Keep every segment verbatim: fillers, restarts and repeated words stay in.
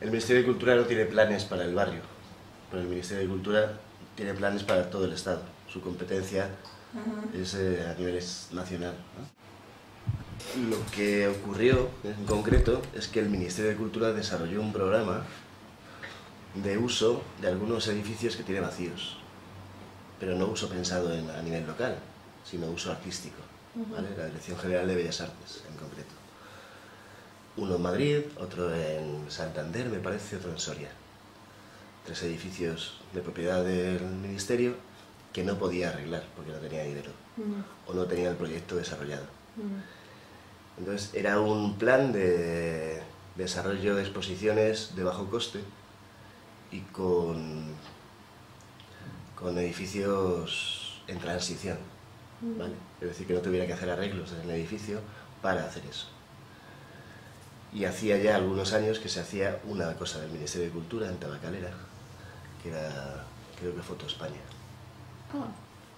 El Ministerio de Cultura no tiene planes para el barrio, pero el Ministerio de Cultura tiene planes para todo el Estado. Su competencia uh-huh. es eh, a nivel nacional, ¿no? Lo que ocurrió en concreto es que el Ministerio de Cultura desarrolló un programa de uso de algunos edificios que tiene vacíos, pero no uso pensado en, a nivel local, sino uso artístico, uh-huh. ¿vale? La Dirección General de Bellas Artes, en concreto. Uno en Madrid, otro en Santander, me parece, otro en Soria. Tres edificios de propiedad del Ministerio que no podía arreglar porque no tenía dinero, uh-huh. o no tenía el proyecto desarrollado. Uh-huh. Entonces era un plan de desarrollo de exposiciones de bajo coste y con, con edificios en transición, ¿vale? Es decir, que no tuviera que hacer arreglos en el edificio para hacer eso. Y hacía ya algunos años que se hacía una cosa del Ministerio de Cultura en Tabacalera, que era, creo que Foto España. Oh.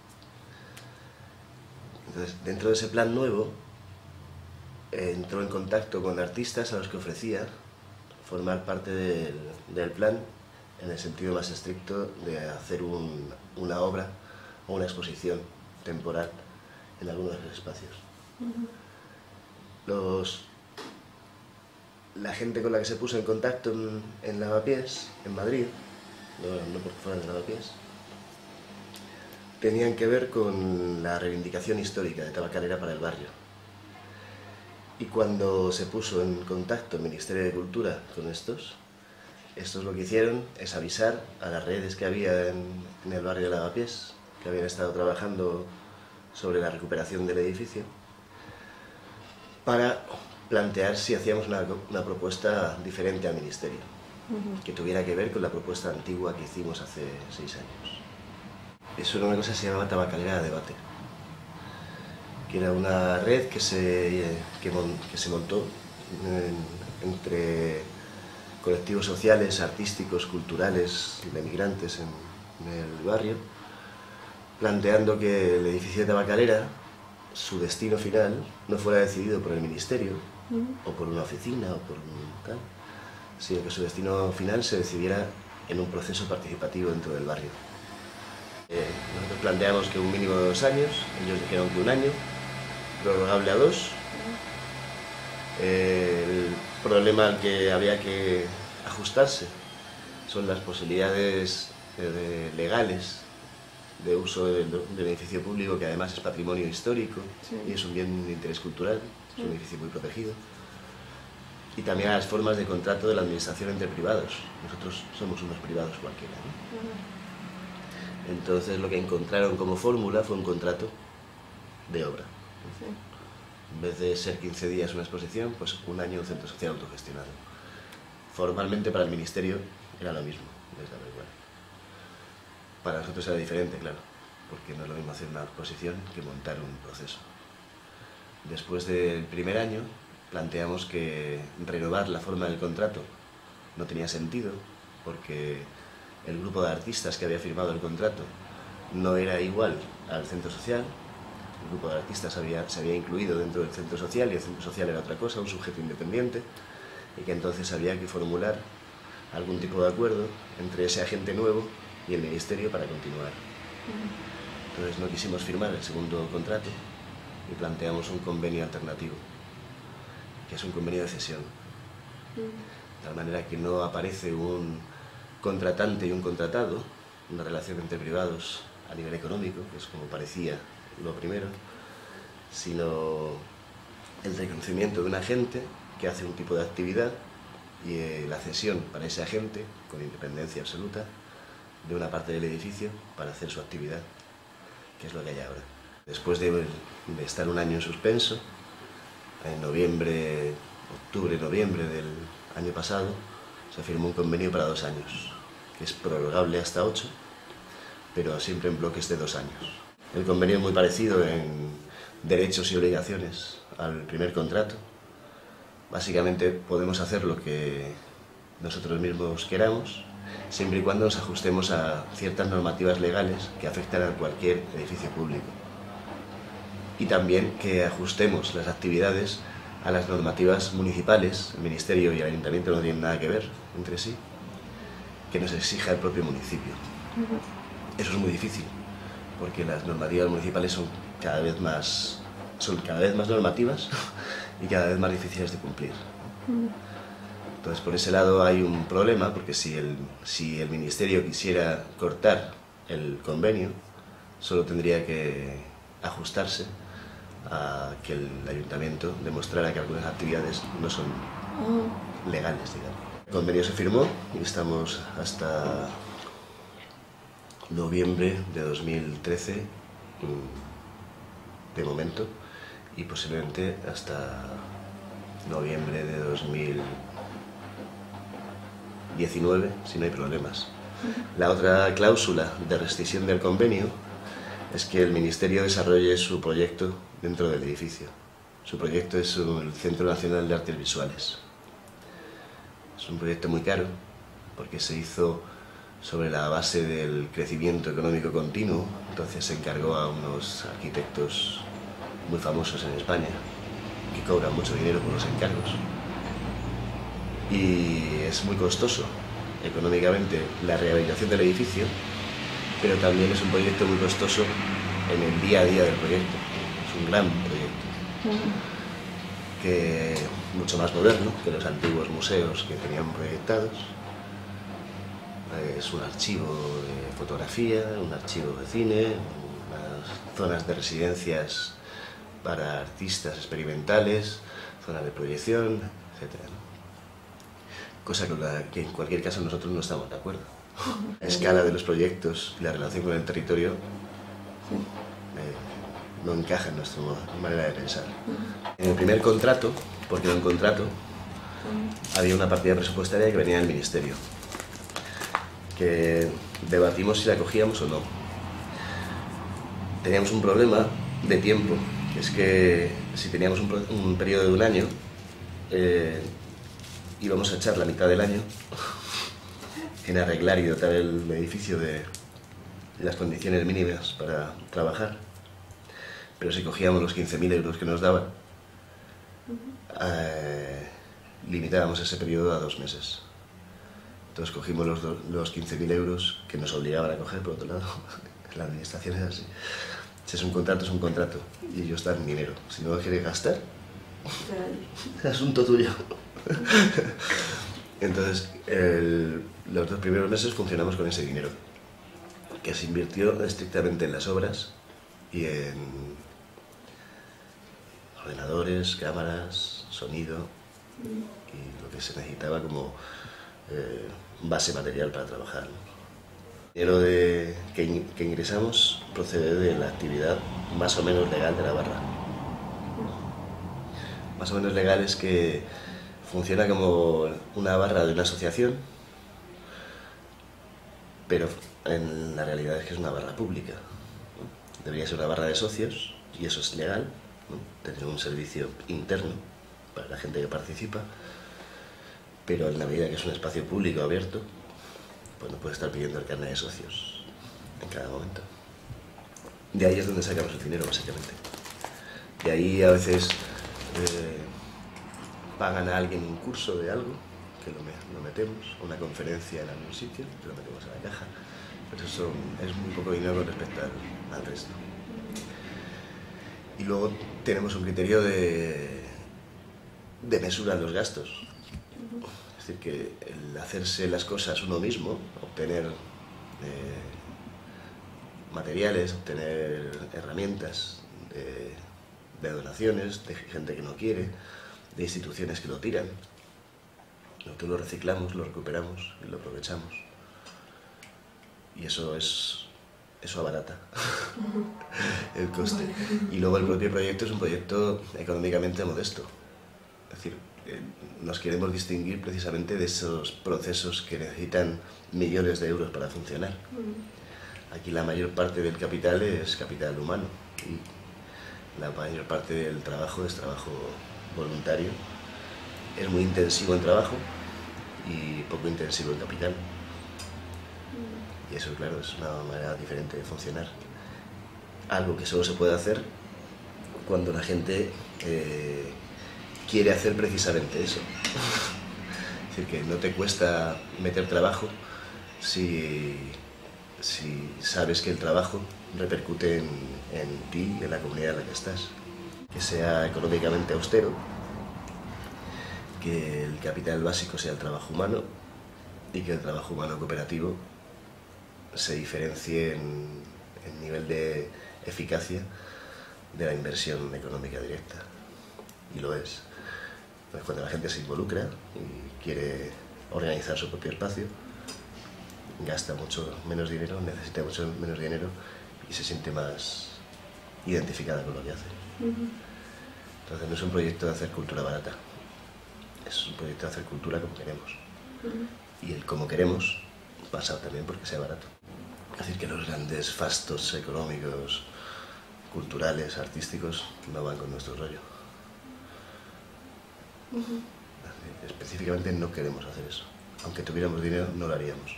Entonces, dentro de ese plan nuevo, eh, entró en contacto con artistas a los que ofrecía formar parte del, del plan en el sentido más estricto de hacer un, una obra o una exposición temporal en algunos de los espacios. Uh-huh. Los, la gente con la que se puso en contacto en, en Lavapiés, en Madrid, no, no porque fueran de Lavapiés, tenían que ver con la reivindicación histórica de Tabacalera para el barrio. Y cuando se puso en contacto el Ministerio de Cultura con estos, estos lo que hicieron es avisar a las redes que había en, en el barrio de Lavapiés, que habían estado trabajando sobre la recuperación del edificio, para plantear si hacíamos una, una propuesta diferente al Ministerio, uh-huh. que tuviera que ver con la propuesta antigua que hicimos hace seis años. Eso era una cosa que se llamaba Tabacalera de Debate, que era una red que se, que, que se montó en, entre colectivos sociales, artísticos, culturales, de migrantes en, en el barrio, planteando que el edificio de Tabacalera, su destino final, no fuera decidido por el Ministerio, uh-huh. o por una oficina, o por un tal, sino que su destino final se decidiera en un proceso participativo dentro del barrio. Eh, nosotros planteamos que un mínimo de dos años, ellos dijeron que un año, prorrogable a dos. Uh-huh. eh, el problema al que había que ajustarse son las posibilidades eh, de, legales de uso del, del edificio público, que además es patrimonio histórico, sí. y es un bien de interés cultural, es un edificio muy protegido. Y también a las formas de contrato de la administración entre privados. Nosotros somos unos privados cualquiera, ¿no? Uh-huh. Entonces lo que encontraron como fórmula fue un contrato de obra. Sí. En vez de ser quince días una exposición, pues un año un centro social autogestionado. Formalmente para el Ministerio era lo mismo, les daba igual. Para nosotros era diferente, claro, porque no es lo mismo hacer una exposición que montar un proceso. Después del primer año planteamos que renovar la forma del contrato no tenía sentido, porque el grupo de artistas que había firmado el contrato no era igual al centro social. El grupo de artistas había, se había incluido dentro del centro social y el centro social era otra cosa, un sujeto independiente, y que entonces había que formular algún tipo de acuerdo entre ese agente nuevo y el Ministerio para continuar. Entonces no quisimos firmar el segundo contrato y planteamos un convenio alternativo, que es un convenio de cesión, de tal manera que no aparece un contratante y un contratado, una relación entre privados a nivel económico, que es como parecía lo primero, sino el reconocimiento de un agente que hace un tipo de actividad y eh, la cesión para ese agente, con independencia absoluta, de una parte del edificio para hacer su actividad, que es lo que hay ahora. Después de, de estar un año en suspenso, en noviembre, octubre, noviembre del año pasado, se firmó un convenio para dos años, que es prorrogable hasta ocho, pero siempre en bloques de dos años. El convenio es muy parecido en derechos y obligaciones al primer contrato. Básicamente podemos hacer lo que nosotros mismos queramos, siempre y cuando nos ajustemos a ciertas normativas legales que afectan a cualquier edificio público. Y también que ajustemos las actividades a las normativas municipales. El Ministerio y el Ayuntamiento no tienen nada que ver entre sí, que nos exija el propio municipio. Uh-huh. Eso es muy difícil, porque las normativas municipales son cada vez más, son cada vez más normativas y cada vez más difíciles de cumplir. Uh-huh. Entonces, por ese lado hay un problema, porque si el, si el Ministerio quisiera cortar el convenio, solo tendría que ajustarse a que el Ayuntamiento demostrara que algunas actividades no son legales, digamos. El convenio se firmó y estamos hasta noviembre de dos mil trece, de momento, y posiblemente hasta noviembre de dos mil diecinueve, si no hay problemas. La otra cláusula de rescisión del convenio es que el Ministerio desarrolle su proyecto dentro del edificio. Su proyecto es el Centro Nacional de Artes Visuales. Es un proyecto muy caro, porque se hizo sobre la base del crecimiento económico continuo, entonces se encargó a unos arquitectos muy famosos en España, que cobran mucho dinero por los encargos. Y es muy costoso económicamente la rehabilitación del edificio, pero también es un proyecto muy costoso en el día a día del proyecto. Es un gran proyecto, que mucho más moderno que los antiguos museos que tenían proyectados. Es un archivo de fotografía, un archivo de cine, unas zonas de residencias para artistas experimentales, zonas de proyección, etcétera. Cosa con la que en cualquier caso nosotros no estamos de acuerdo. La escala de los proyectos y la relación con el territorio eh, no encaja en nuestra manera de pensar. En el primer contrato, porque era un contrato, había una partida presupuestaria que venía del Ministerio, que debatimos si la cogíamos o no. Teníamos un problema de tiempo, que es que si teníamos un, un periodo de un año, eh, íbamos a echar la mitad del año en arreglar y dotar el edificio de las condiciones mínimas para trabajar, pero si cogíamos los quince mil euros que nos daban, eh, limitábamos ese periodo a dos meses. Entonces cogimos los, los quince mil euros que nos obligaban a coger, por otro lado. La administración es así. Si es un contrato, es un contrato, y ellos dan dinero. Si no lo quieres gastar, es asunto tuyo. Entonces, el, los dos primeros meses funcionamos con ese dinero, que se invirtió estrictamente en las obras y en ordenadores, cámaras, sonido y lo que se necesitaba como eh, base material para trabajar, ¿no? El dinero de, que, in, que ingresamos procede de la actividad más o menos legal de la barra. Más o menos legal es que funciona como una barra de una asociación, pero en la realidad es que es una barra pública, ¿no? Debería ser una barra de socios, y eso es legal, ¿no? Tener un servicio interno para la gente que participa, pero en la medida que es un espacio público abierto, pues no puede estar pidiendo el carnet de socios en cada momento. De ahí es donde sacamos el dinero, básicamente. De ahí a veces eh, pagan a alguien un curso de algo, que lo, lo metemos, una conferencia en algún sitio, que lo metemos en la caja, pero eso es muy poco dinero con respecto al, al resto. Y luego tenemos un criterio de, de mesura en los gastos. Es decir, que el hacerse las cosas uno mismo, obtener eh, materiales, obtener herramientas de, de donaciones, de gente que no quiere, de instituciones que lo tiran. Nosotros lo reciclamos, lo recuperamos y lo aprovechamos. Y eso es, eso abarata el coste. Y luego el propio proyecto es un proyecto económicamente modesto. Es decir, eh, nos queremos distinguir precisamente de esos procesos que necesitan millones de euros para funcionar. Aquí la mayor parte del capital es capital humano y la mayor parte del trabajo es trabajo voluntario. Es muy intensivo en trabajo y poco intensivo en capital. Y eso, claro, es una manera diferente de funcionar. Algo que solo se puede hacer cuando la gente eh, quiere hacer precisamente eso. Es decir, que no te cuesta meter trabajo si, si sabes que el trabajo repercute en, en ti y en la comunidad en la que estás. Que sea económicamente austero, que el capital básico sea el trabajo humano y que el trabajo humano cooperativo se diferencie en, en nivel de eficacia de la inversión económica directa. Y lo es. Pues cuando la gente se involucra y quiere organizar su propio espacio, gasta mucho menos dinero, necesita mucho menos dinero y se siente más identificada con lo que hace. Entonces no es un proyecto de hacer cultura barata, es un proyecto de hacer cultura como queremos. Y el como queremos pasa también porque sea barato. Es decir, que los grandes fastos económicos, culturales, artísticos, no van con nuestro rollo. Uh-huh. Específicamente no queremos hacer eso. Aunque tuviéramos dinero, no lo haríamos.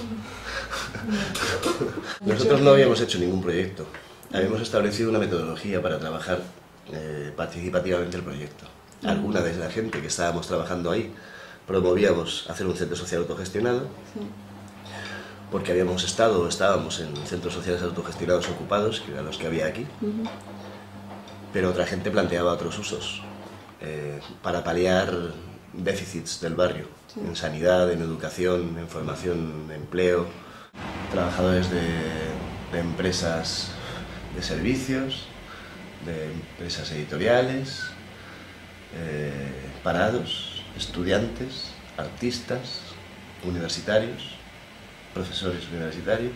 Uh-huh. Nosotros no habíamos hecho ningún proyecto. Habíamos establecido una metodología para trabajar eh, participativamente el proyecto. Uh-huh. Alguna de la gente que estábamos trabajando ahí promovíamos hacer un centro social autogestionado, uh-huh. porque habíamos estado o estábamos en centros sociales autogestionados ocupados, que eran los que había aquí, uh-huh. pero otra gente planteaba otros usos eh, para paliar déficits del barrio, sí. en sanidad, en educación, en formación, en empleo, trabajadores de, de empresas de servicios, de empresas editoriales, eh, parados, estudiantes, artistas, universitarios, profesores universitarios.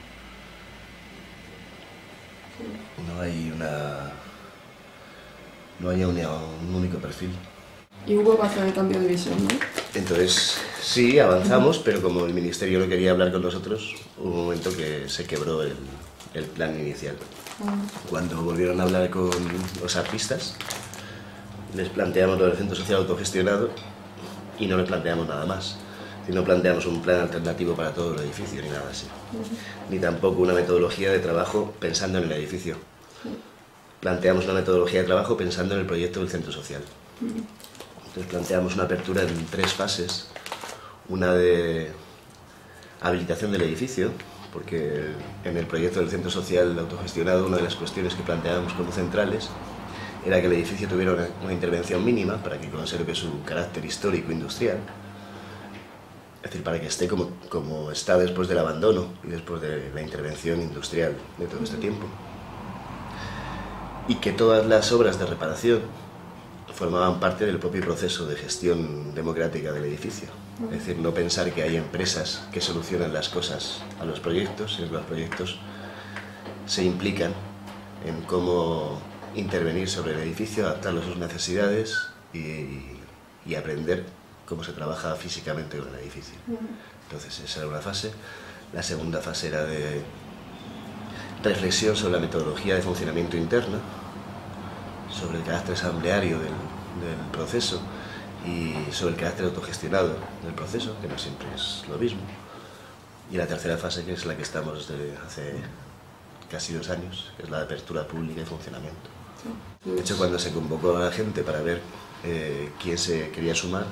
No hay una no hay una, un único perfil. Y hubo bastante cambio de visión, ¿no? Entonces, sí, avanzamos, pero como el Ministerio no quería hablar con nosotros, hubo un momento que se quebró el, el plan inicial. Uh-huh. Cuando volvieron a hablar con los artistas, les planteamos lo del centro social autogestionado y no les planteamos nada más. No planteamos un plan alternativo para todo el edificio, ni nada así. Uh-huh. Ni tampoco una metodología de trabajo pensando en el edificio. Uh-huh. Planteamos una metodología de trabajo pensando en el proyecto del centro social. Uh-huh. Entonces planteamos una apertura en tres fases. Una de habilitación del edificio, porque en el proyecto del centro social autogestionado una de las cuestiones que planteábamos como centrales era que el edificio tuviera una, una intervención mínima para que conserve su carácter histórico industrial. Es decir, para que esté como, como está después del abandono y después de la intervención industrial de todo este tiempo. Y que todas las obras de reparación formaban parte del propio proceso de gestión democrática del edificio. Es decir, no pensar que hay empresas que solucionan las cosas a los proyectos, sino que los proyectos se implican en cómo intervenir sobre el edificio, adaptarlo a sus necesidades y, y aprender cómo se trabaja físicamente con el edificio. Entonces esa era una fase. La segunda fase era de reflexión sobre la metodología de funcionamiento interno, sobre el carácter asambleario del, del proceso y sobre el carácter autogestionado del proceso, que no siempre es lo mismo. Y la tercera fase, que es la que estamos desde hace casi dos años, que es la de apertura pública y funcionamiento. De hecho, cuando se convocó a la gente para ver eh, quién se quería sumar,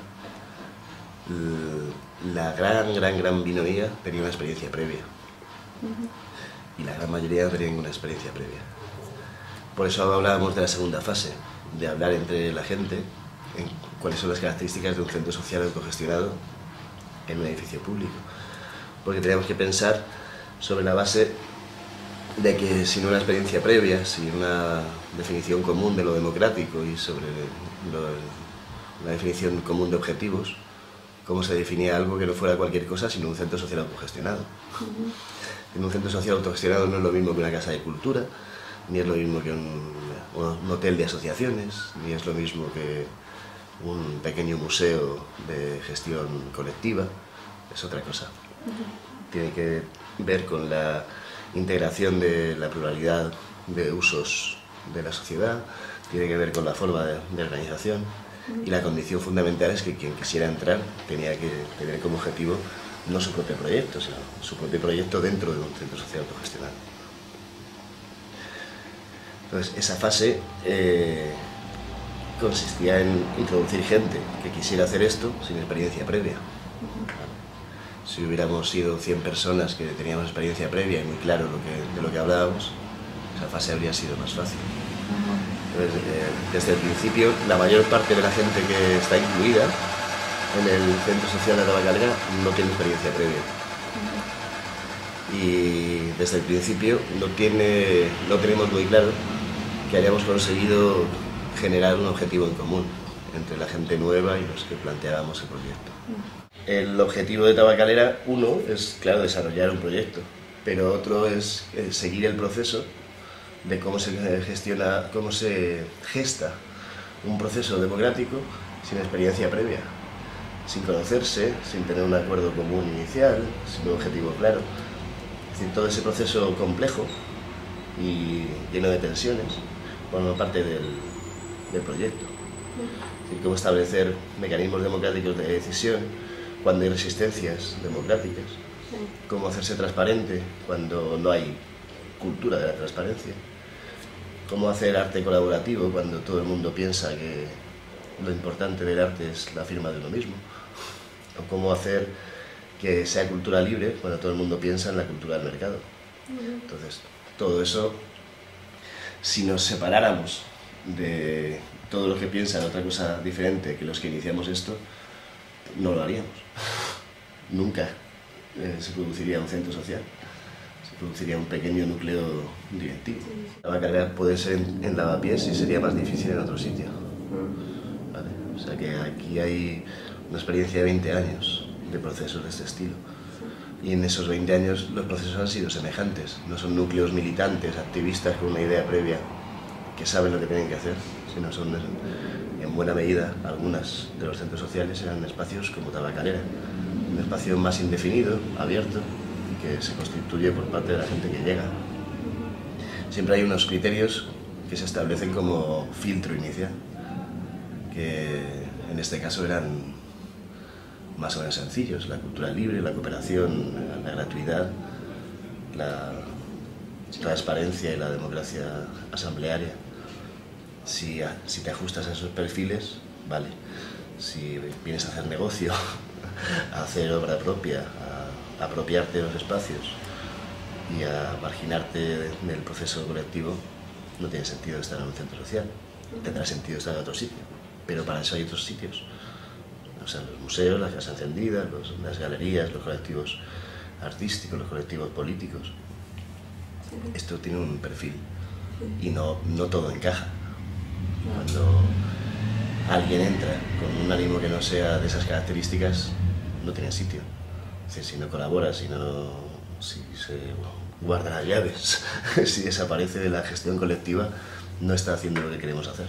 la gran, gran, gran minoría tenía una experiencia previa. Uh-huh. Y la gran mayoría no tenía ninguna experiencia previa. Por eso hablábamos de la segunda fase, de hablar entre la gente en cuáles son las características de un centro social autogestionado en un edificio público. Porque teníamos que pensar sobre la base de que sin una experiencia previa, sin una definición común de lo democrático y sobre lo, la definición común de objetivos, cómo se definía algo que no fuera cualquier cosa sino un centro social autogestionado. Uh-huh. En un centro social autogestionado no es lo mismo que una casa de cultura, ni es lo mismo que un, un hotel de asociaciones, ni es lo mismo que un pequeño museo de gestión colectiva, es otra cosa. Uh-huh. Tiene que ver con la integración de la pluralidad de usos de la sociedad, tiene que ver con la forma de, de organización. Y la condición fundamental es que quien quisiera entrar tenía que tener como objetivo no su propio proyecto, sino su propio proyecto dentro de un centro social autogestionado. Entonces, esa fase eh, consistía en introducir gente que quisiera hacer esto sin experiencia previa. Si hubiéramos sido cien personas que teníamos experiencia previa y muy claro lo que, de lo que hablábamos, esa fase habría sido más fácil. Entonces, eh, desde el principio, la mayor parte de la gente que está incluida en el Centro Social de Tabacalera no tiene experiencia previa. Y desde el principio no, tiene, no tenemos muy claro que hayamos conseguido generar un objetivo en común entre la gente nueva y los que planteábamos el proyecto. El objetivo de Tabacalera, uno, es, claro, desarrollar un proyecto, pero otro es eh, seguir el proceso de cómo se gestiona, cómo se gesta un proceso democrático sin experiencia previa, sin conocerse, sin tener un acuerdo común inicial, sin un objetivo claro. Es decir, todo ese proceso complejo y lleno de tensiones forma parte del, del proyecto. Es decir, cómo establecer mecanismos democráticos de decisión cuando hay resistencias democráticas, cómo hacerse transparente cuando no hay cultura de la transparencia, cómo hacer arte colaborativo cuando todo el mundo piensa que lo importante del arte es la firma de uno mismo, o cómo hacer que sea cultura libre cuando todo el mundo piensa en la cultura del mercado. Entonces, todo eso, si nos separáramos de todos los que piensan otra cosa diferente que los que iniciamos esto, no lo haríamos. Nunca eh, se produciría un centro social, se produciría un pequeño núcleo directivo. Tabacalera puede ser en, en Lavapiés y sería más difícil en otro sitio. ¿Vale? O sea que aquí hay una experiencia de veinte años de procesos de este estilo. Y en esos veinte años los procesos han sido semejantes. No son núcleos militantes, activistas con una idea previa que saben lo que tienen que hacer, sino son, en buena medida, algunas de los centros sociales eran espacios como Tabacalera, un espacio más indefinido, abierto, y que se constituye por parte de la gente que llega. Siempre hay unos criterios que se establecen como filtro inicial, que en este caso eran más o menos sencillos: la cultura libre, la cooperación, la gratuidad, la transparencia y la democracia asamblearia. Si, si te ajustas a esos perfiles, vale. Si vienes a hacer negocio, a hacer obra propia, a, a apropiarte de los espacios y a marginarte del proceso colectivo, no tiene sentido estar en un centro social. Tendrá sentido estar en otro sitio, pero para eso hay otros sitios. O sea, los museos, las casas encendidas, los, las galerías, los colectivos artísticos, los colectivos políticos. Esto tiene un perfil y no, no todo encaja. Cuando alguien entra con un ánimo que no sea de esas características, no tiene sitio. Es decir, si no colabora, si, no, si se guarda las llaves, si desaparece de la gestión colectiva, no está haciendo lo que queremos hacer.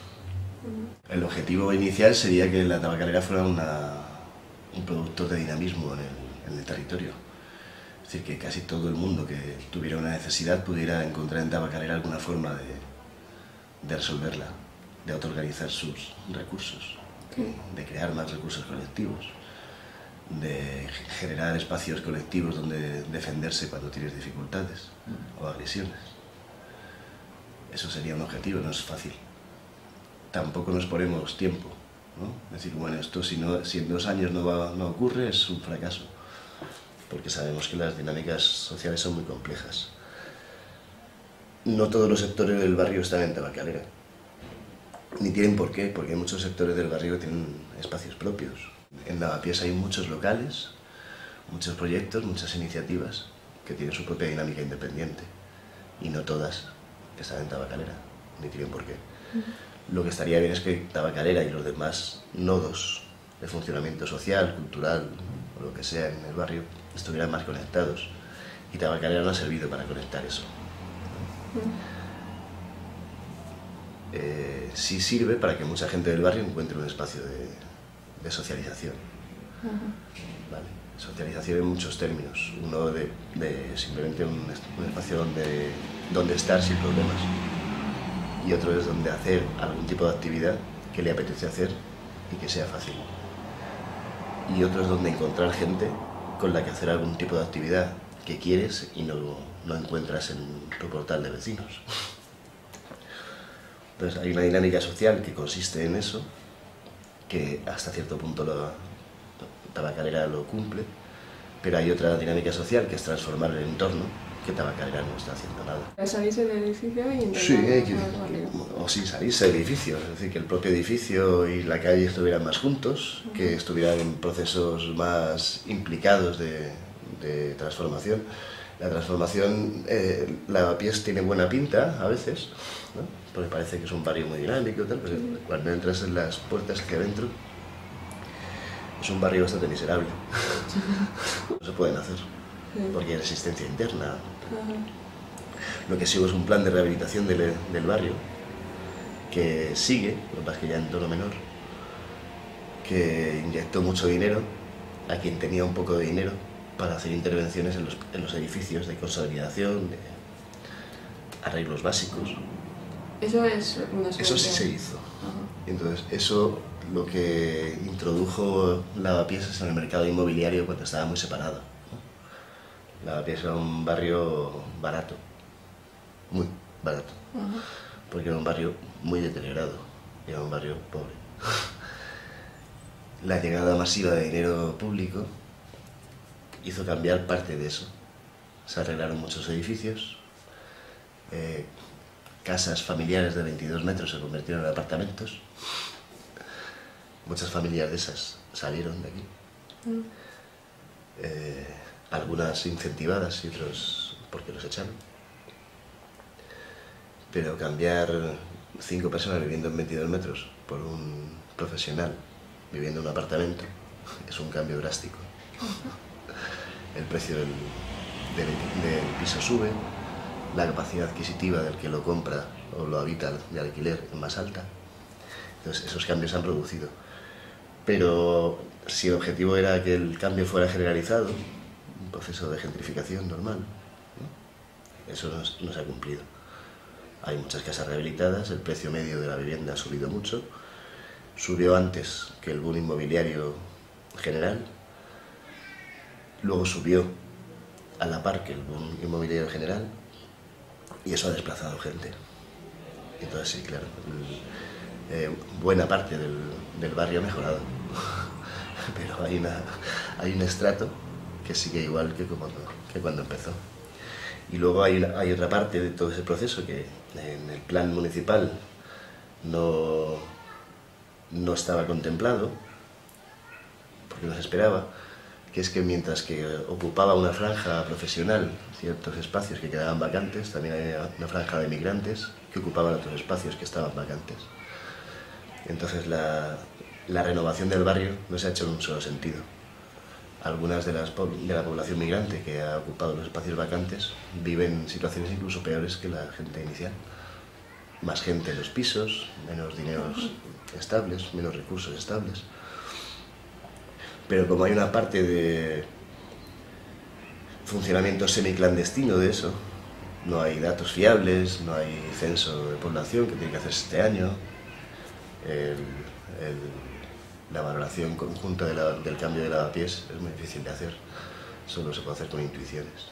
El objetivo inicial sería que la Tabacalera fuera una, un producto de dinamismo en el, en el territorio. Es decir, que casi todo el mundo que tuviera una necesidad pudiera encontrar en Tabacalera alguna forma de, de resolverla, de autoorganizar sus recursos, de crear más recursos colectivos, de generar espacios colectivos donde defenderse cuando tienes dificultades o agresiones. Eso sería un objetivo, no es fácil. Tampoco nos ponemos tiempo, ¿no? Decir, bueno, esto si, no, si en dos años no, va, no ocurre es un fracaso, porque sabemos que las dinámicas sociales son muy complejas. No todos los sectores del barrio están en Tabacalera, ni tienen por qué, porque muchos sectores del barrio tienen espacios propios. En Lavapiés hay muchos locales, muchos proyectos, muchas iniciativas que tienen su propia dinámica independiente, y no todas están en Tabacalera, ni tienen por qué. Lo que estaría bien es que Tabacalera y los demás nodos de funcionamiento social, cultural o lo que sea en el barrio estuvieran más conectados, y Tabacalera no ha servido para conectar eso. Eh, sí sirve para que mucha gente del barrio encuentre un espacio de, de socialización. Vale. Socialización en muchos términos. Uno de, de simplemente un, un espacio donde, donde estar sin problemas, y otro es donde hacer algún tipo de actividad que le apetece hacer y que sea fácil. Y otro es donde encontrar gente con la que hacer algún tipo de actividad que quieres y no, no encuentras en tu portal de vecinos. Entonces hay una dinámica social que consiste en eso, que hasta cierto punto la tabacalera lo cumple, pero hay otra dinámica social que es transformar el entorno, que tabacalera no está haciendo nada. Salirse del edificio y intentar Sí, hay que, barrio. o sin salirse del edificio, es decir, que el propio edificio y la calle estuvieran más juntos, uh-huh. que estuvieran en procesos más implicados de, de transformación. La transformación, eh, Lavapiés tiene buena pinta a veces, ¿no? Porque parece que es un barrio muy dinámico y tal, pero uh-huh. cuando entras en las puertas hacia adentro es un barrio bastante miserable. No se pueden hacer, porque hay resistencia interna. Uh-huh. Lo que sigo es un plan de rehabilitación del, del barrio, que sigue, lo que pasa es que ya en tono menor, que inyectó mucho dinero a quien tenía un poco de dinero para hacer intervenciones en los, en los edificios de consolidación, de arreglos básicos. Eso es una solución. Eso sí se hizo. Uh-huh. Entonces, eso lo que introdujo Lavapiés en el mercado inmobiliario cuando estaba muy separado. Lavapiés era un barrio barato, muy barato, uh-huh. porque era un barrio muy deteriorado, era un barrio pobre. La llegada masiva de dinero público hizo cambiar parte de eso. Se arreglaron muchos edificios, eh, casas familiares de veintidós metros se convirtieron en apartamentos, muchas familias de esas salieron de aquí. Uh-huh. eh, algunas incentivadas y otras porque los echaron. Pero cambiar cinco personas viviendo en veintidós metros por un profesional viviendo en un apartamento es un cambio drástico. El precio del, del, del piso sube, la capacidad adquisitiva del que lo compra o lo habita de alquiler es más alta. Entonces esos cambios se han producido. Pero si el objetivo era que el cambio fuera generalizado, un proceso de gentrificación normal, ¿no? Eso no, no se ha cumplido. Hay muchas casas rehabilitadas, el precio medio de la vivienda ha subido mucho, subió antes que el boom inmobiliario general, luego subió a la par que el boom inmobiliario general y eso ha desplazado gente. Entonces sí, claro, el, eh, buena parte del, del barrio ha mejorado, pero hay, una, hay un estrato que sigue igual que cuando, que cuando empezó. Y luego hay, una, hay otra parte de todo ese proceso que en el plan municipal no, no estaba contemplado, porque no se esperaba, que es que mientras que ocupaba una franja profesional ciertos espacios que quedaban vacantes, también había una franja de migrantes que ocupaban otros espacios que estaban vacantes. Entonces la, la renovación del barrio no se ha hecho en un solo sentido. Algunas de, las, de la población migrante que ha ocupado los espacios vacantes viven situaciones incluso peores que la gente inicial. Más gente en los pisos, menos dineros estables, menos recursos estables. Pero como hay una parte de funcionamiento semiclandestino de eso, no hay datos fiables, no hay censo de población que tiene que hacerse este año, el, el, la valoración conjunta de la, del cambio de Lavapiés es muy difícil de hacer, solo se puede hacer con intuiciones.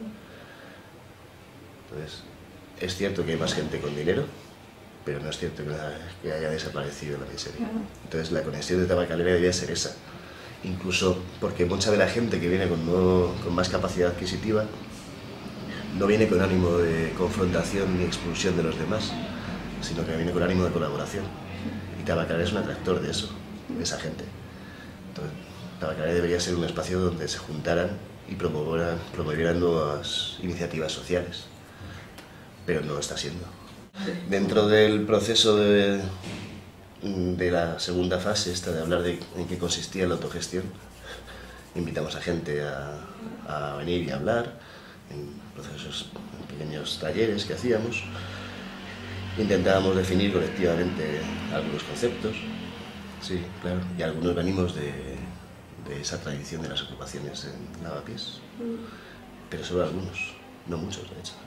Entonces, es cierto que hay más gente con dinero, pero no es cierto que, que haya desaparecido la miseria. Entonces la conexión de tabacalera debería ser esa, incluso porque mucha de la gente que viene con, nuevo, con más capacidad adquisitiva no viene con ánimo de confrontación ni expulsión de los demás, sino que viene con ánimo de colaboración. Y tabacalera es un atractor de eso, de esa gente. Entonces, tabacalera debería ser un espacio donde se juntaran y promovieran, promovieran nuevas iniciativas sociales, pero no lo está siendo. Dentro del proceso de, de la segunda fase, esta de hablar de en qué consistía la autogestión, invitamos a gente a, a venir y a hablar, en procesos, en pequeños talleres que hacíamos. Intentábamos definir colectivamente algunos conceptos, sí, claro, y algunos venimos de, de esa tradición de las ocupaciones en Lavapiés, pero solo algunos, no muchos de hecho.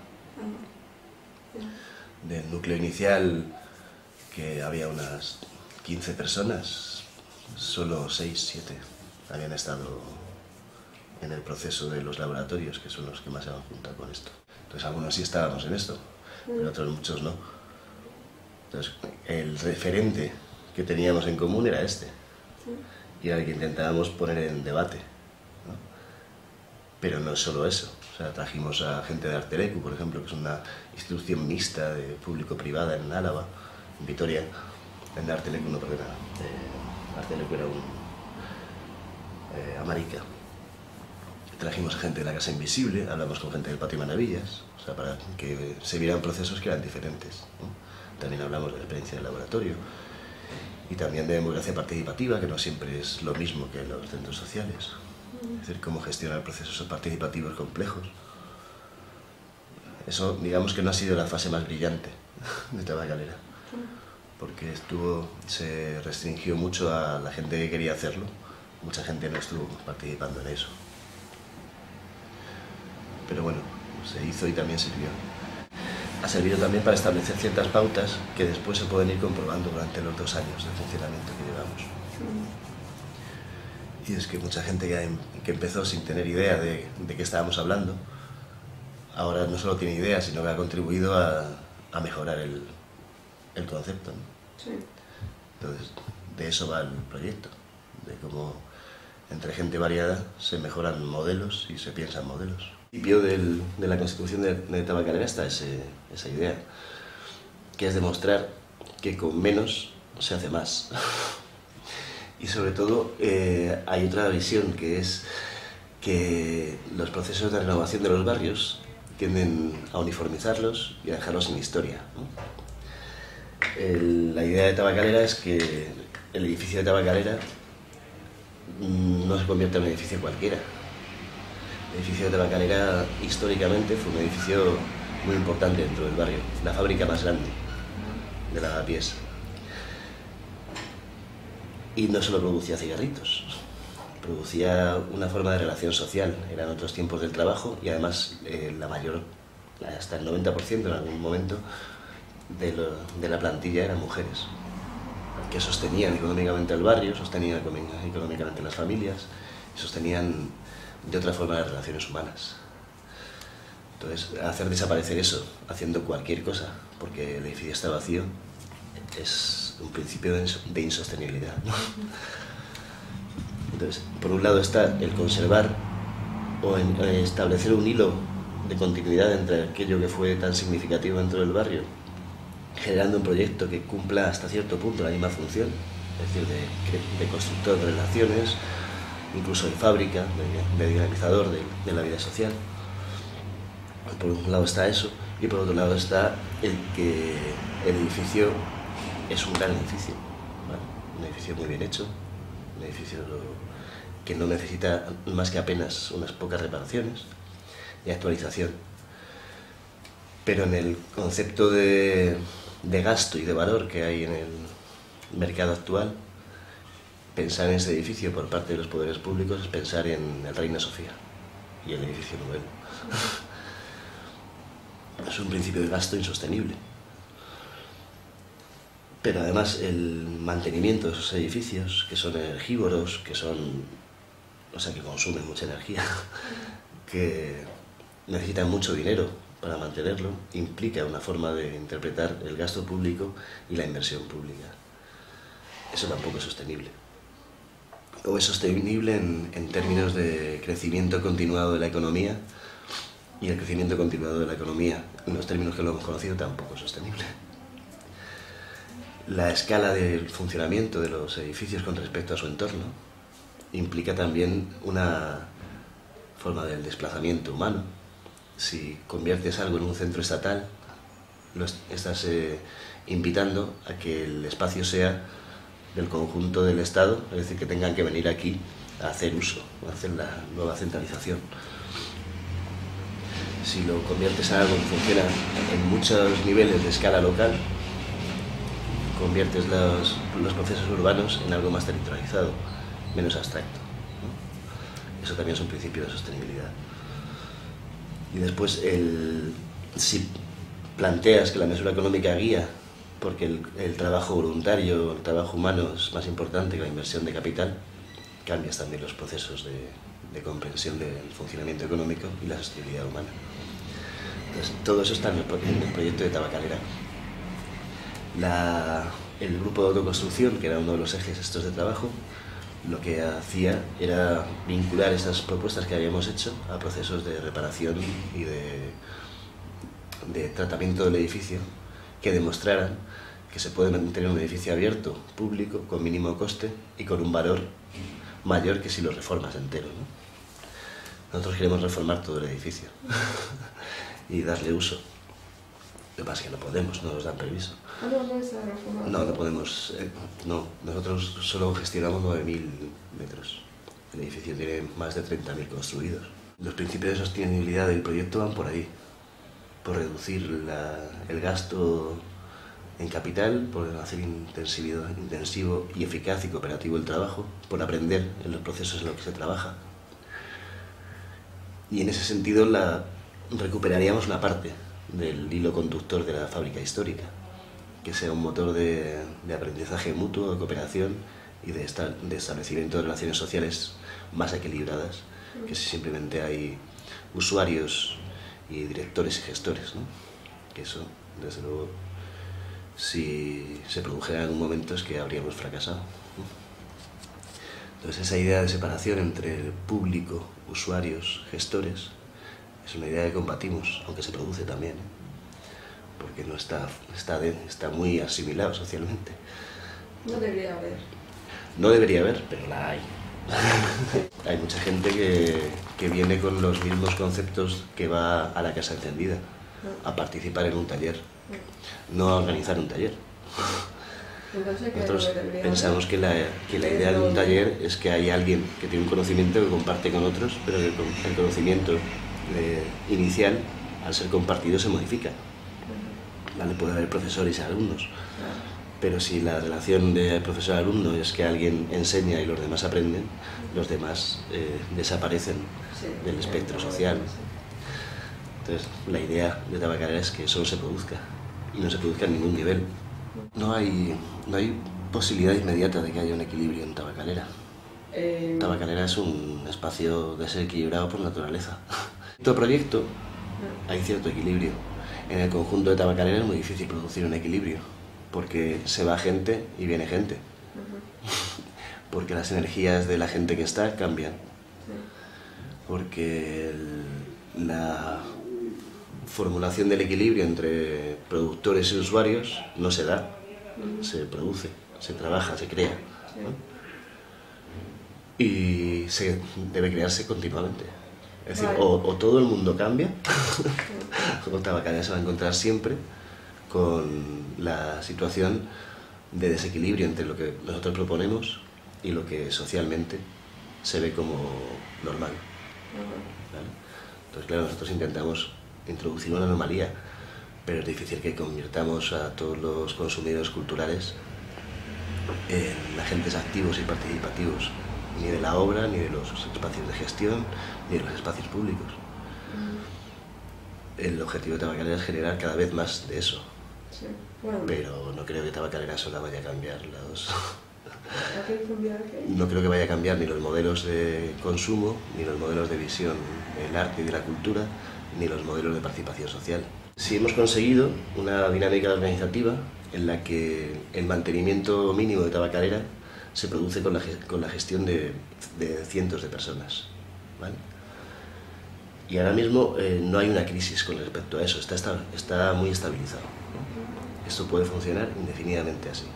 Del núcleo inicial, que había unas quince personas, solo seis, siete habían estado en el proceso de los laboratorios, que son los que más se han juntado con esto. Entonces algunos sí estábamos en esto, pero otros muchos no. Entonces, el referente que teníamos en común era este, sí. Y era el que intentábamos poner en debate, ¿no? Pero no es solo eso. O sea, trajimos a gente de Artelecu, por ejemplo, que es una institución mixta de público-privada en Álava, en Vitoria. En Artelecu no, perdona. Eh, Artelecu era un... Eh, Amarica. Trajimos a gente de la Casa Invisible, hablamos con gente del Patio Maravillas, o sea, para que se vieran procesos que eran diferentes, ¿no? También hablamos de la experiencia del laboratorio y también de democracia participativa, que no siempre es lo mismo que los centros sociales. Es decir, cómo gestionar procesos participativos complejos. Eso, digamos que no ha sido la fase más brillante de Tabacalera, porque estuvo, se restringió mucho a la gente que quería hacerlo. Mucha gente no estuvo participando en eso. Pero bueno, se hizo y también sirvió. Ha servido también para establecer ciertas pautas que después se pueden ir comprobando durante los dos años de funcionamiento que llevamos. Y es que mucha gente que, que empezó sin tener idea de, de qué estábamos hablando, ahora no solo tiene idea, sino que ha contribuido a, a mejorar el, el concepto, ¿no? Sí. Entonces, de eso va el proyecto, de cómo entre gente variada se mejoran modelos y se piensan modelos. Al principio del, de la constitución de, de Tabacalera está ese, esa idea, que es demostrar que con menos se hace más. Y sobre todo eh, hay otra visión, que es que los procesos de renovación de los barrios tienden a uniformizarlos y a dejarlos sin historia, ¿no? El, la idea de Tabacalera es que el edificio de Tabacalera no se convierta en un edificio cualquiera. El edificio de Tabacalera históricamente fue un edificio muy importante dentro del barrio, la fábrica más grande de lavapiés. Y no solo producía cigarritos, producía una forma de relación social. Eran otros tiempos del trabajo y además eh, la mayor, hasta el noventa por ciento en algún momento, de, lo, de la plantilla eran mujeres, que sostenían económicamente el barrio, sostenían económicamente las familias y sostenían de otra forma las relaciones humanas. Entonces, hacer desaparecer eso haciendo cualquier cosa, porque el edificio está vacío, es un principio de insostenibilidad, ¿no? Entonces, por un lado está el conservar o en, eh, establecer un hilo de continuidad entre aquello que fue tan significativo dentro del barrio, generando un proyecto que cumpla hasta cierto punto la misma función, es decir, de, de constructor de relaciones, incluso de fábrica, de, de dinamizador de, de la vida social. Por un lado está eso, y por otro lado está el que el edificio es un gran edificio, ¿vale? Un edificio muy bien hecho, un edificio que no necesita más que apenas unas pocas reparaciones y actualización. Pero en el concepto de, de gasto y de valor que hay en el mercado actual, pensar en ese edificio por parte de los poderes públicos es pensar en el Reina Sofía y el edificio Nobel. Es un principio de gasto insostenible. Pero además el mantenimiento de esos edificios, que son energívoros, que son, o sea, que consumen mucha energía, que necesitan mucho dinero para mantenerlo, implica una forma de interpretar el gasto público y la inversión pública. Eso tampoco es sostenible. O es sostenible en, en términos de crecimiento continuado de la economía, y el crecimiento continuado de la economía, en los términos que lo hemos conocido, tampoco es sostenible. La escala del funcionamiento de los edificios con respecto a su entorno implica también una forma del desplazamiento humano. Si conviertes algo en un centro estatal, lo estás eh, invitando a que el espacio sea del conjunto del Estado, es decir, que tengan que venir aquí a hacer uso, a hacer la nueva centralización. Si lo conviertes en algo que funciona en muchos niveles de escala local, conviertes los, los procesos urbanos en algo más territorializado, menos abstracto, ¿no? Eso también es un principio de sostenibilidad. Y después, el, si planteas que la mesura económica guía, porque el, el trabajo voluntario, el trabajo humano es más importante que la inversión de capital, cambias también los procesos de, de comprensión del funcionamiento económico y la sostenibilidad humana. Entonces, todo eso está en el, en el proyecto de Tabacalera. La, el grupo de autoconstrucción, que era uno de los ejes estos de trabajo, lo que hacía era vincular esas propuestas que habíamos hecho a procesos de reparación y de, de tratamiento del edificio que demostraran que se puede mantener un edificio abierto, público, con mínimo coste y con un valor mayor que si lo reformas entero, ¿no? Nosotros queremos reformar todo el edificio y darle uso. Lo que pasa es que no podemos, no nos dan permiso. Ah, no, no está reformado. No, no podemos, eh, no. Nosotros solo gestionamos nueve mil metros. El edificio tiene más de treinta mil construidos. Los principios de sostenibilidad del proyecto van por ahí, por reducir la, el gasto en capital, por hacer intensivo, intensivo y eficaz y cooperativo el trabajo, por aprender en los procesos en los que se trabaja. Y en ese sentido la, recuperaríamos una parte del hilo conductor de la fábrica histórica, que sea un motor de, de aprendizaje mutuo, de cooperación y de, esta, de establecimiento de relaciones sociales más equilibradas, que si simplemente hay usuarios y directores y gestores, ¿no? Que eso, desde luego, si se produjera en algún momento es que habríamos fracasado, ¿no? Entonces esa idea de separación entre el público, usuarios, gestores, es una idea que combatimos, aunque se produce también, ¿eh? Porque no está, está, de, está muy asimilado socialmente. No debería haber. No debería haber, pero la hay. Hay mucha gente que, que viene con los mismos conceptos que va a la casa encendida, a participar en un taller, no a organizar un taller. Nosotros pensamos que la, que la idea de un taller es que hay alguien que tiene un conocimiento que comparte con otros, pero que el conocimiento eh, inicial, al ser compartido, se modifica. ¿Vale? Puede haber profesores y alumnos, pero si la relación de profesor-alumno es que alguien enseña y los demás aprenden, los demás eh, desaparecen del espectro social. Entonces, la idea de Tabacalera es que eso no se produzca, y no se produzca en ningún nivel. No hay, no hay posibilidad inmediata de que haya un equilibrio en Tabacalera. Eh... Tabacalera es un espacio desequilibrado por naturaleza. En todo proyecto hay cierto equilibrio. En el conjunto de Tabacalera es muy difícil producir un equilibrio, porque se va gente y viene gente. Porque las energías de la gente que está cambian. Porque el, la formulación del equilibrio entre productores y usuarios no se da, se produce, se trabaja, se crea, ¿no? Y se debe crearse continuamente. Es decir, o, o todo el mundo cambia, o Tabacalera se va a encontrar siempre con la situación de desequilibrio entre lo que nosotros proponemos y lo que socialmente se ve como normal, ¿vale? Entonces, claro, nosotros intentamos introducir una anomalía, pero es difícil que convirtamos a todos los consumidores culturales en agentes activos y participativos, ni de la obra, ni de los espacios de gestión, ni de los espacios públicos. El objetivo de Tabacalera es generar cada vez más de eso. Sí. Bueno. Pero no creo que Tabacalera sola vaya a cambiar los... No creo que vaya a cambiar ni los modelos de consumo, ni los modelos de visión del arte y de la cultura, ni los modelos de participación social. Sí hemos conseguido una dinámica organizativa en la que el mantenimiento mínimo de Tabacalera se produce con la, con la gestión de, de cientos de personas, ¿vale? Y ahora mismo eh, no hay una crisis con respecto a eso, está, está, está muy estabilizado, ¿no? Esto puede funcionar indefinidamente así.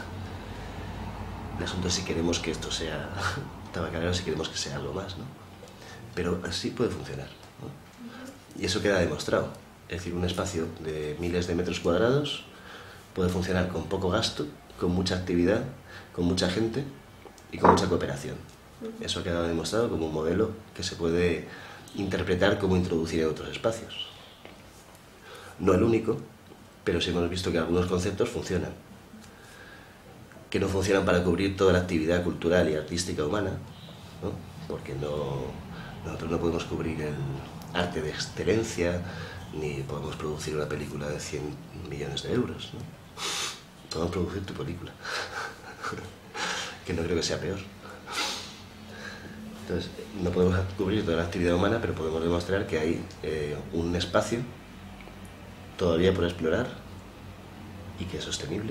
El asunto es si queremos que esto sea Tabacalera o si queremos que sea algo más, ¿no? Pero así puede funcionar, ¿no? Y eso queda demostrado. Es decir, un espacio de miles de metros cuadrados puede funcionar con poco gasto, con mucha actividad, con mucha gente y con mucha cooperación. Eso ha quedado demostrado como un modelo que se puede interpretar como introducir en otros espacios. No el único, pero sí hemos visto que algunos conceptos funcionan. Que no funcionan para cubrir toda la actividad cultural y artística humana, ¿no? Porque no, nosotros no podemos cubrir el arte de excelencia, ni podemos producir una película de cien millones de euros, ¿no? Podemos producir tu película, que no creo que sea peor. Entonces, no podemos cubrir toda la actividad humana, pero podemos demostrar que hay eh, un espacio todavía por explorar y que es sostenible,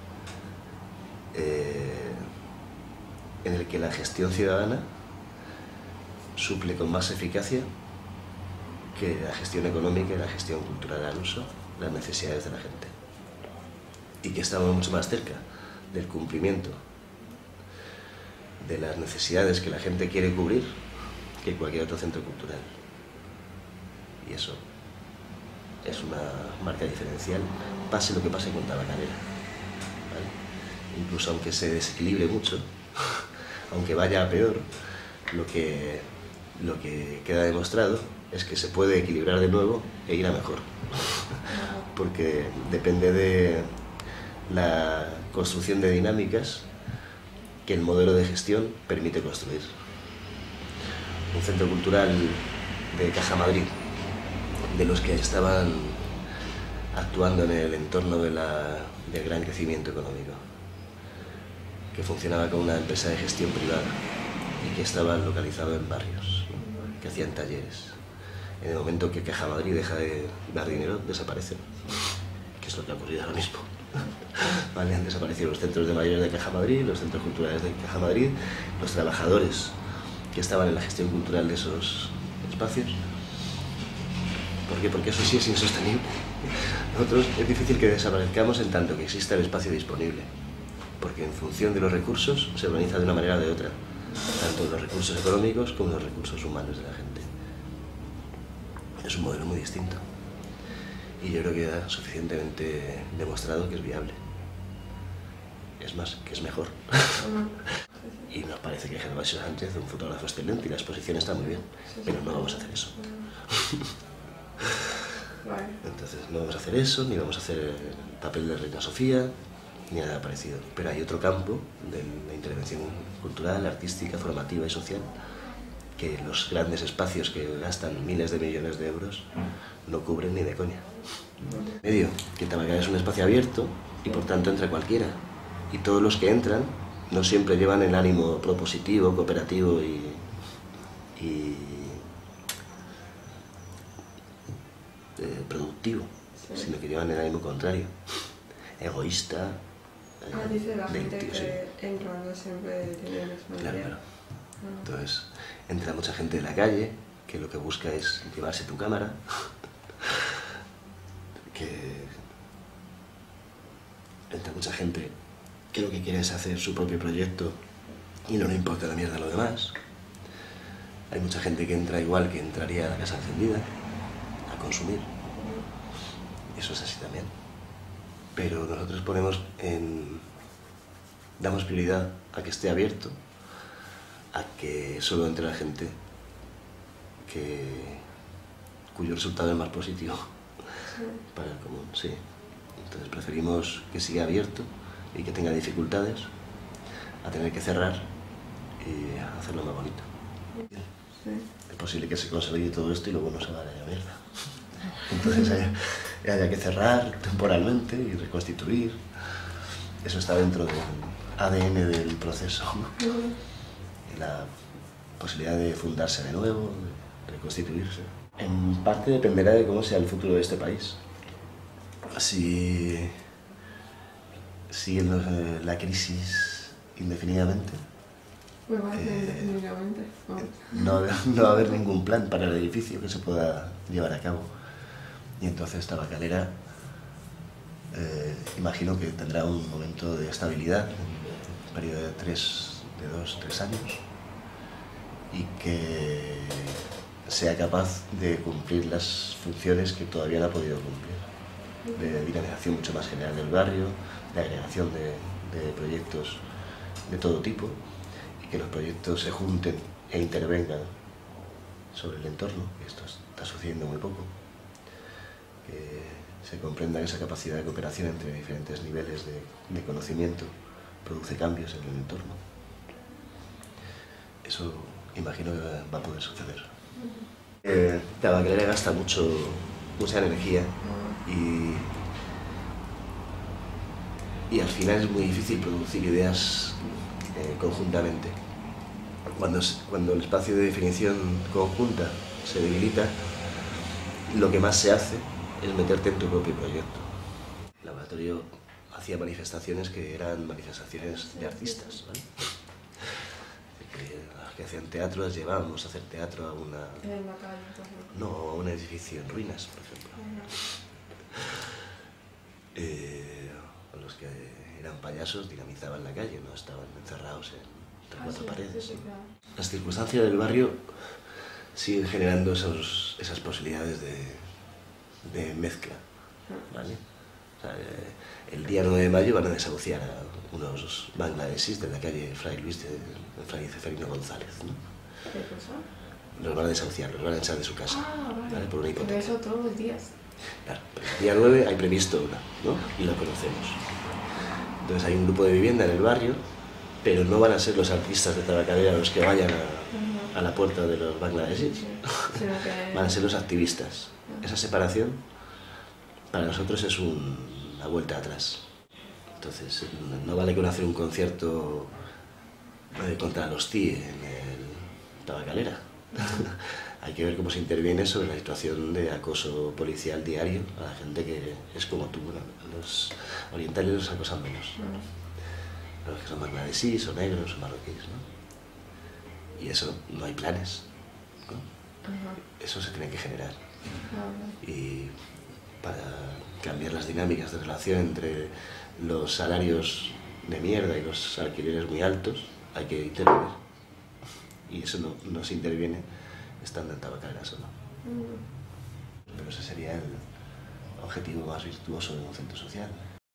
eh, en el que la gestión ciudadana suple con más eficacia que la gestión económica y la gestión cultural al uso las necesidades de la gente, y que estamos mucho más cerca del cumplimiento de las necesidades que la gente quiere cubrir que cualquier otro centro cultural. Y eso es una marca diferencial, pase lo que pase con Tabacalera, ¿vale? Incluso aunque se desequilibre mucho, aunque vaya a peor, lo que, lo que queda demostrado es que se puede equilibrar de nuevo e ir a mejor, porque depende de la construcción de dinámicas que el modelo de gestión permite construir. Un centro cultural de Caja Madrid, de los que estaban actuando en el entorno de la, del gran crecimiento económico, que funcionaba con una empresa de gestión privada y que estaba localizado en barrios, que hacían talleres. En el momento que Caja Madrid deja de dar dinero, desaparecen, que es lo que ha ocurrido ahora mismo. ¿Vale? Han desaparecido los centros de mayores de Caja Madrid, los centros culturales de Caja Madrid, los trabajadores que estaban en la gestión cultural de esos espacios. ¿Por qué? Porque eso sí es insostenible. Nosotros es difícil que desaparezcamos en tanto que exista el espacio disponible, porque en función de los recursos se organiza de una manera o de otra, tanto los recursos económicos como los recursos humanos de la gente. Es un modelo muy distinto y yo creo que ha suficientemente demostrado que es viable. Es más, que es mejor. Y nos parece que Gervasio Sánchez es un fotógrafo excelente y la exposición está muy bien, pero no vamos a hacer eso. Entonces no vamos a hacer eso, ni vamos a hacer el papel de Reina Sofía, ni nada parecido. Pero hay otro campo de la intervención cultural, artística, formativa y social que los grandes espacios que gastan miles de millones de euros no cubren ni de coña. Medio, que Tabacalera es un espacio abierto y por tanto entra cualquiera. Y todos los que entran no siempre llevan el ánimo propositivo, cooperativo y, y eh, productivo, sí. Sino que llevan el ánimo contrario, egoísta. Eh, ah, dice la gente tío, que sí. entra no siempre tiene el mismo Claro, idea. claro. Entonces, entra mucha gente de la calle que lo que busca es llevarse tu cámara, que entra mucha gente que lo que quiere es hacer su propio proyecto y no le importa la mierda a lo demás. Hay mucha gente que entra igual que entraría a la casa encendida, a consumir. Eso es así también. Pero nosotros ponemos en... damos prioridad a que esté abierto, a que solo entre la gente que... cuyo resultado es más positivo para el común, sí. Entonces preferimos que siga abierto y que tenga dificultades a tener que cerrar y hacerlo más bonito. Sí. Es posible que se consolide todo esto y luego no se vaya a la mierda. Entonces haya, haya que cerrar temporalmente y reconstituir. Eso está dentro del A D N del proceso, ¿no? Y la posibilidad de fundarse de nuevo, de reconstituirse. En parte dependerá de cómo sea el futuro de este país. Si sigue la crisis indefinidamente, pues va a ser eh, indefinidamente. No, no va a haber ningún plan para el edificio que se pueda llevar a cabo. Y entonces Tabacalera, eh, imagino que tendrá un momento de estabilidad, un periodo de tres, de dos, tres años, y que sea capaz de cumplir las funciones que todavía no ha podido cumplir, de dinamización mucho más general del barrio, de agregación de, de proyectos de todo tipo, y que los proyectos se junten e intervengan sobre el entorno, que esto está sucediendo muy poco, que se comprenda que esa capacidad de cooperación entre diferentes niveles de, de conocimiento produce cambios en el entorno. Eso imagino que va a poder suceder. Eh, Tabacalera gasta mucho, mucha energía y, y al final es muy difícil producir ideas eh, conjuntamente. Cuando, cuando el espacio de definición conjunta se debilita, lo que más se hace es meterte en tu propio proyecto. El laboratorio hacía manifestaciones que eran manifestaciones de artistas, ¿vale? Que, las que hacían teatro las llevábamos a hacer teatro a una... En la calle, por ejemplo. No, a un edificio en ruinas, por ejemplo. Eh, los que eran payasos dinamizaban la calle, no estaban encerrados en entre cuatro paredes. Sí, sí, claro. Las circunstancias del barrio siguen generando esos, esas posibilidades de, de mezcla, ¿vale? O sea, eh, el día nueve de mayo van a desahuciar a unos bangladesis de la calle Fray Luis de Fray Ceferino González, ¿no? ¿Qué cosa? Los van a desahuciar, los van a echar de su casa, Ah, vale. ¿vale? Por una hipoteca. Pero eso todos los días. Claro, pero el día nueve hay previsto una, ¿no? Y lo conocemos. Entonces hay un grupo de vivienda en el barrio, pero no van a ser los artistas de Tabacalera los que vayan a, a la puerta de los bangladesis, Sí, sino que... van a ser los activistas. Esa separación para nosotros es un, una vuelta atrás. Entonces no vale con hacer un concierto eh, contra los T I E en el Tabacalera. Hay que ver cómo se interviene sobre la situación de acoso policial diario a la gente que es como tú. Bueno, los orientales los acosan menos. Los que son bangladesíes o negros o marroquíes, ¿no? Y eso, no hay planes, ¿no? Eso se tiene que generar. Y para cambiar las dinámicas de relación entre los salarios de mierda y los alquileres muy altos, hay que intervenir. Y eso no, no se interviene estando en Tabacalera solo. Pero ese sería el objetivo más virtuoso de un centro social.